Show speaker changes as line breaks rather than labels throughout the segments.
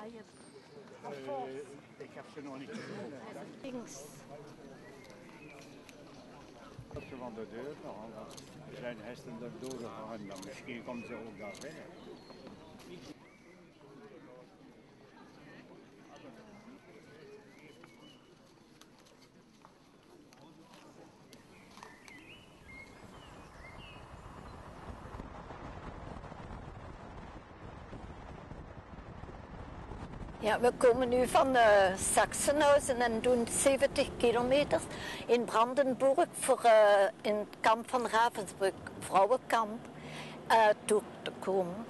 Ik heb ze nog niet gezien.
Links.
Ze van de deur nog. Er zijn hesten erdoor gegaan. Dan misschien komen ze ook daar binnen.
Ja, we komen nu van Sachsenhausen en doen 70 kilometer in Brandenburg voor in het kamp van Ravensbrück, vrouwenkamp, toe te komen.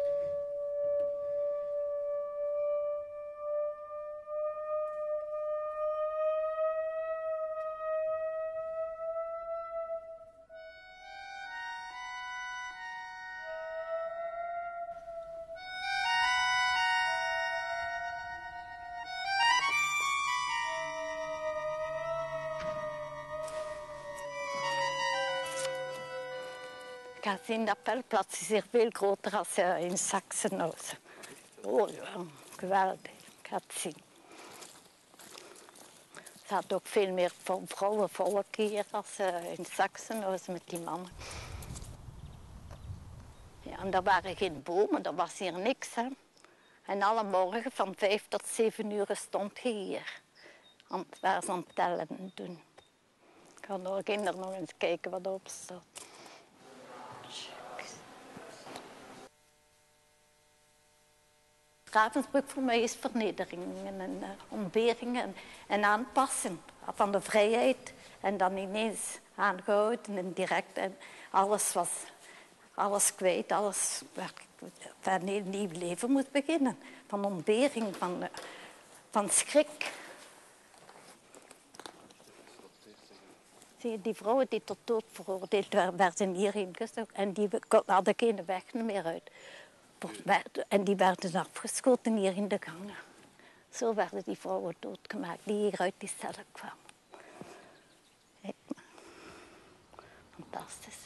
Ik ga zien, dat veldplaats is hier veel groter dan in Sachsenhausen. Oh ja, geweldig. Ik ga het zien. Er zat ook veel meer vrouwenvolk hier als in Sachsenhausen met die mannen. Ja, en daar waren geen bomen, er was hier niks. Hè. En alle morgen van 5 tot 7 uur stond je hier. Want waar ze aan het tellen en doen. Ik ga de kinderen nog eens kijken wat erop staat. Ravensbrück voor mij is vernederingen en ontberingen en aanpassen van de vrijheid. En dan ineens aangehouden en direct. En alles kwijt, alles van een nieuw leven moet beginnen. Van ontbering, van schrik. Zie je, die vrouwen die tot dood veroordeeld werden hierheen gestoken. En die hadden geen weg meer uit. En die werden afgeschoten hier in de gangen. Zo werden die vrouwen doodgemaakt die hier uit die cellen kwamen. Fantastisch.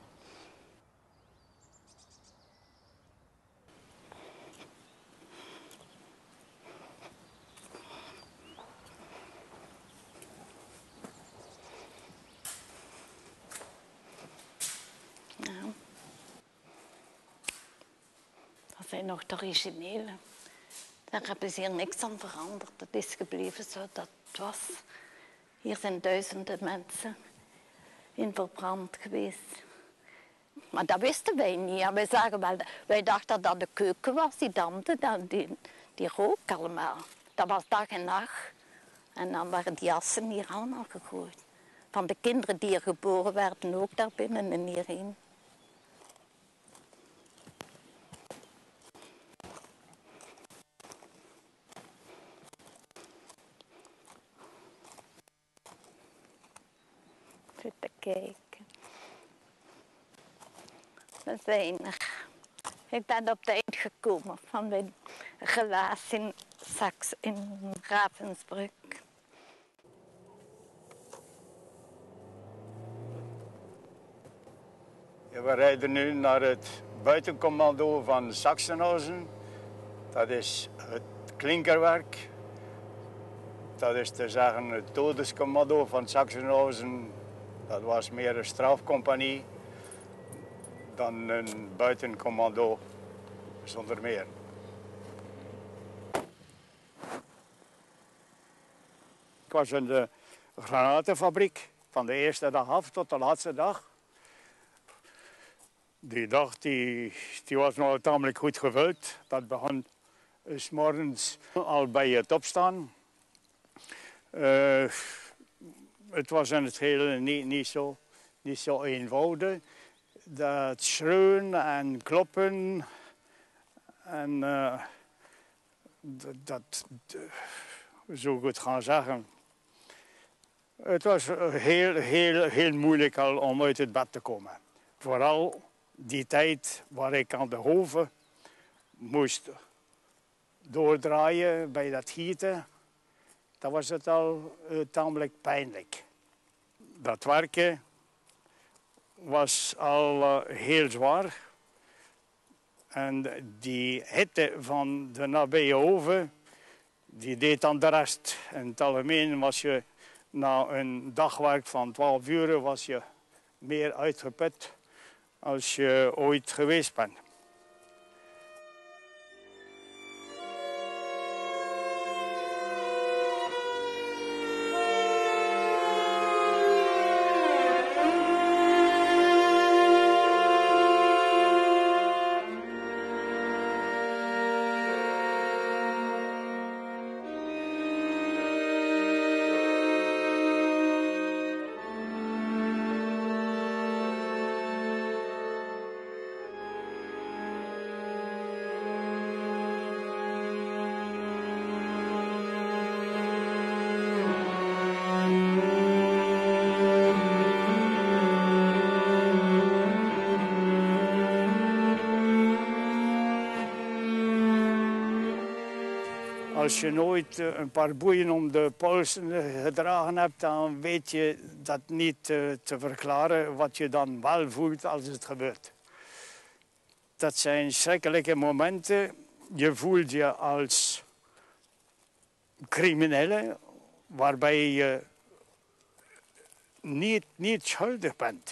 Ja. Dat zijn nog de originele. Daar hebben ze hier niks aan veranderd. Het is gebleven zoals dat het was. Hier zijn duizenden mensen in verbrand geweest. Maar dat wisten wij niet. Ja, wij dachten dat de keuken was, die dampte, die rook allemaal. Dat was dag en nacht. En dan waren die assen hier allemaal gegooid. Van de kinderen die hier geboren werden, ook daarbinnen en hierheen. Zit te kijken. We zijn er. Ik ben op het eind gekomen van mijn relaas in Ravensbrück.
Ja, we rijden nu naar het buitencommando van Sachsenhausen. Dat is het klinkerwerk. Dat is te zeggen het todescommando van Sachsenhausen. Dat was meer een strafcompagnie dan een buitencommando zonder meer. Ik was in de granatenfabriek van de eerste dag af tot de laatste dag. Die dag die was nog tamelijk goed gevuld. Dat begon 's morgens al bij het opstaan. Het was in het geheel niet zo eenvoudig. Dat schreeuwen en kloppen en zo goed gaan zeggen. Het was heel moeilijk al om uit het bed te komen. Vooral die tijd waar ik aan de hoven moest doordraaien bij dat gieten, dan was het al tamelijk pijnlijk. Dat werken was al heel zwaar. En die hitte van de nabije oven, die deed dan de rest. In het algemeen was je na een dagwerk van 12 uur was je meer uitgeput als je ooit geweest bent. Als je nooit een paar boeien om de polsen gedragen hebt, dan weet je dat niet te verklaren wat je dan wel voelt als het gebeurt. Dat zijn schrikkelijke momenten. Je voelt je als criminele, waarbij je niet schuldig bent.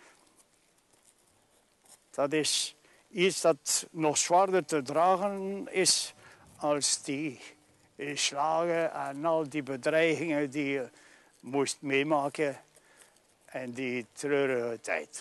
Dat is iets dat nog zwaarder te dragen is als die slagen en al die bedreigingen die je moest meemaken in die treurige tijd.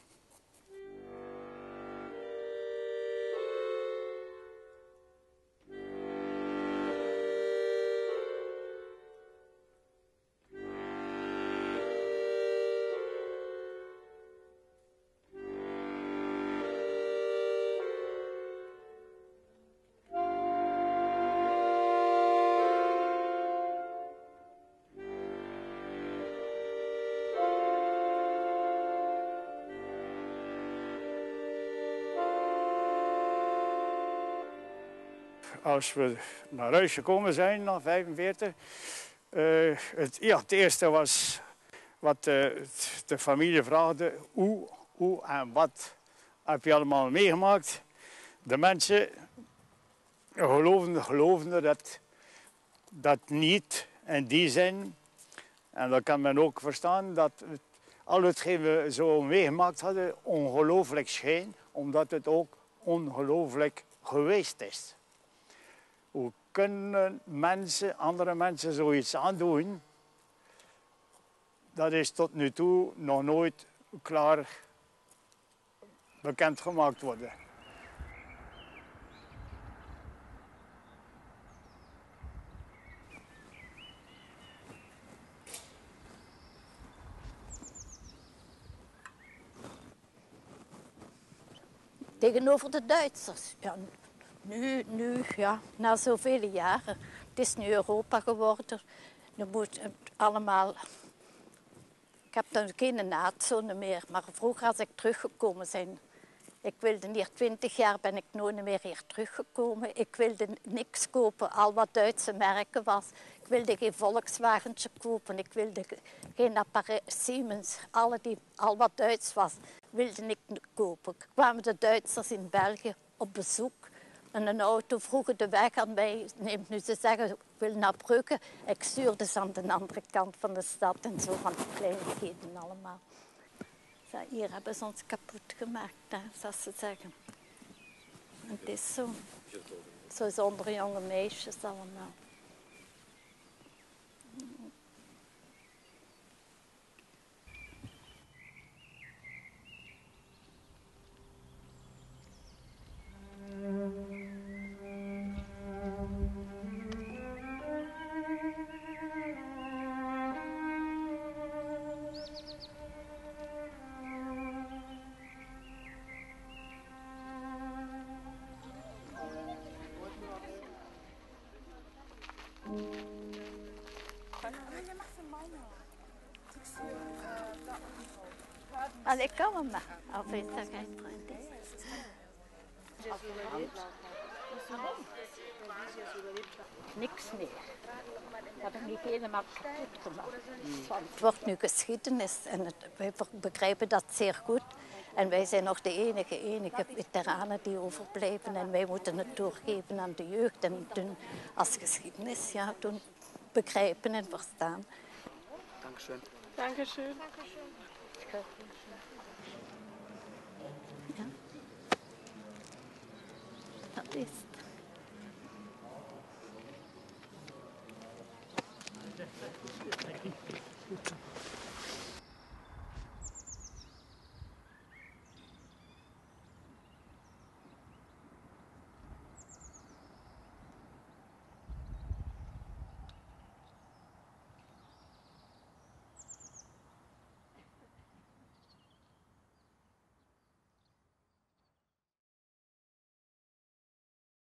Als we naar huis gekomen zijn na 1945, het eerste was wat de familie vraagde, hoe en wat heb je allemaal meegemaakt. De mensen geloofden dat niet in die zin. En dan kan men ook verstaan dat al hetgeen we zo meegemaakt hadden ongelooflijk scheen, omdat het ook ongelooflijk geweest is. Hoe kunnen andere mensen zoiets aandoen? Dat is tot nu toe nog nooit klaar bekendgemaakt worden.
Tegenover de Duitsers. Ja, nu, ja, na zoveel jaren. Het is nu Europa geworden. Nu moet het allemaal... Ik heb dan geen naatzone meer, maar vroeger als ik teruggekomen ben... Ik wilde hier 20 jaar, ben ik nooit meer hier teruggekomen. Ik wilde niks kopen, al wat Duitse merken was. Ik wilde geen Volkswagentje kopen, ik wilde geen apparaat Siemens. Al wat Duits was, wilde ik kopen. Kwamen de Duitsers in België op bezoek. En een auto vroegen de weg aan mij. Neemt nu ze zeggen, ik wil naar Brugge. Ik stuurde ze aan de andere kant van de stad en zo van die kleinigheden allemaal. Hier hebben ze ons kapot gemaakt, hè, zoals ze zeggen. Het is zo. Zo zonder jonge meisjes allemaal. Also ik kan hem maar. Of is dat geen vriend? Niks meer. Dat heb ik helemaal kapot gemaakt. Het wordt nu geschiedenis en we begrijpen dat zeer goed. En wij zijn nog de enige veteranen die overblijven. En wij moeten het doorgeven aan de jeugd en doen als geschiedenis doen begrijpen en verstaan.
Dankeschön.
Dankeschön.
Ja. Dat is